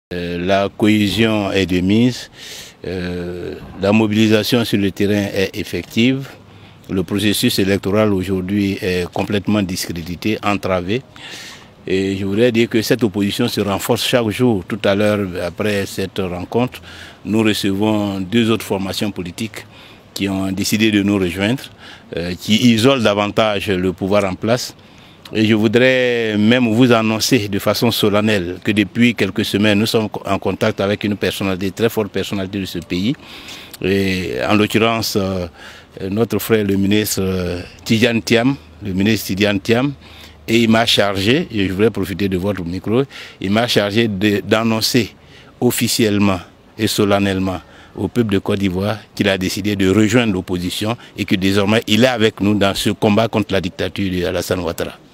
La cohésion est de mise, la mobilisation sur le terrain est effective, le processus électoral aujourd'hui est complètement discrédité, entravé. Et je voudrais dire que cette opposition se renforce chaque jour. Tout à l'heure, après cette rencontre, nous recevons deux autres formations politiques qui ont décidé de nous rejoindre, qui isolent davantage le pouvoir en place. Et je voudrais même vous annoncer de façon solennelle que depuis quelques semaines, nous sommes en contact avec une personnalité, très forte personnalité de ce pays. Et en l'occurrence, notre frère le ministre Tidjane Thiam, et il m'a chargé, et je voudrais profiter de votre micro, il m'a chargé d'annoncer officiellement et solennellement au peuple de Côte d'Ivoire qu'il a décidé de rejoindre l'opposition et que désormais il est avec nous dans ce combat contre la dictature d'Alassane Ouattara.